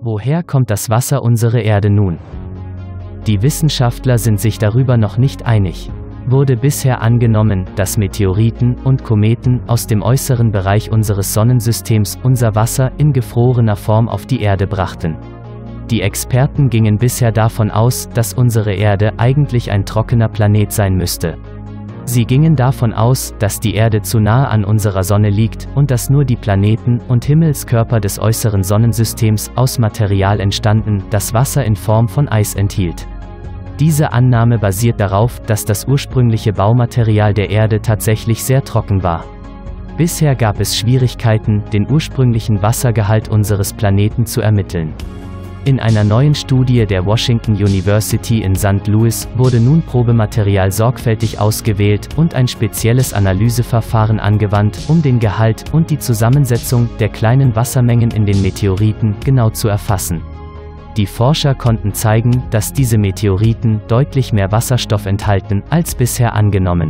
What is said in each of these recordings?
Woher kommt das Wasser unserer Erde nun? Die Wissenschaftler sind sich darüber noch nicht einig. Wurde bisher angenommen, dass Meteoriten und Kometen aus dem äußeren Bereich unseres Sonnensystems unser Wasser in gefrorener Form auf die Erde brachten. Die Experten gingen bisher davon aus, dass unsere Erde eigentlich ein trockener Planet sein müsste. Sie gingen davon aus, dass die Erde zu nahe an unserer Sonne liegt und dass nur die Planeten und Himmelskörper des äußeren Sonnensystems aus Material entstanden, das Wasser in Form von Eis enthielt. Diese Annahme basiert darauf, dass das ursprüngliche Baumaterial der Erde tatsächlich sehr trocken war. Bisher gab es Schwierigkeiten, den ursprünglichen Wassergehalt unseres Planeten zu ermitteln. In einer neuen Studie der Washington University in St. Louis wurde nun Probematerial sorgfältig ausgewählt und ein spezielles Analyseverfahren angewandt, um den Gehalt und die Zusammensetzung der kleinen Wassermengen in den Meteoriten genau zu erfassen. Die Forscher konnten zeigen, dass diese Meteoriten deutlich mehr Wasserstoff enthalten als bisher angenommen.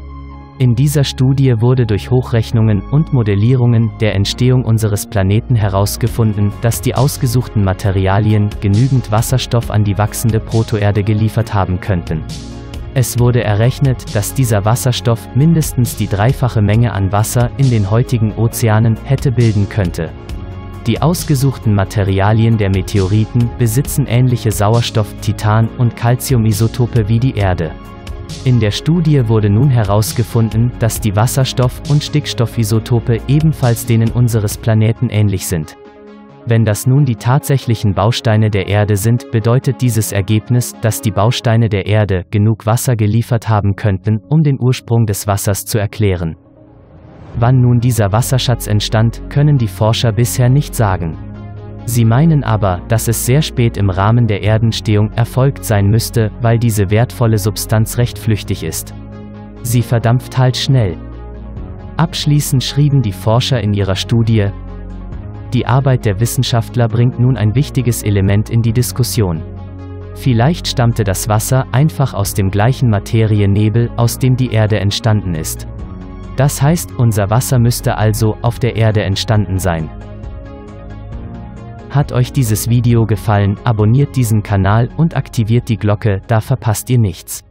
In dieser Studie wurde durch Hochrechnungen und Modellierungen der Entstehung unseres Planeten herausgefunden, dass die ausgesuchten Materialien genügend Wasserstoff an die wachsende Protoerde geliefert haben könnten. Es wurde errechnet, dass dieser Wasserstoff mindestens die dreifache Menge an Wasser in den heutigen Ozeanen hätte bilden könnte. Die ausgesuchten Materialien der Meteoriten besitzen ähnliche Sauerstoff-, Titan- und Calcium-Isotope wie die Erde. In der Studie wurde nun herausgefunden, dass die Wasserstoff- und Stickstoffisotope ebenfalls denen unseres Planeten ähnlich sind. Wenn das nun die tatsächlichen Bausteine der Erde sind, bedeutet dieses Ergebnis, dass die Bausteine der Erde genug Wasser geliefert haben könnten, um den Ursprung des Wassers zu erklären. Wann nun dieser Wasserschatz entstand, können die Forscher bisher nicht sagen. Sie meinen aber, dass es sehr spät im Rahmen der Erdenstehung erfolgt sein müsste, weil diese wertvolle Substanz recht flüchtig ist. Sie verdampft halt schnell. Abschließend schrieben die Forscher in ihrer Studie: Die Arbeit der Wissenschaftler bringt nun ein wichtiges Element in die Diskussion. Vielleicht stammte das Wasser einfach aus dem gleichen Materiennebel, aus dem die Erde entstanden ist. Das heißt, unser Wasser müsste also auf der Erde entstanden sein. Hat euch dieses Video gefallen, abonniert diesen Kanal und aktiviert die Glocke, da verpasst ihr nichts.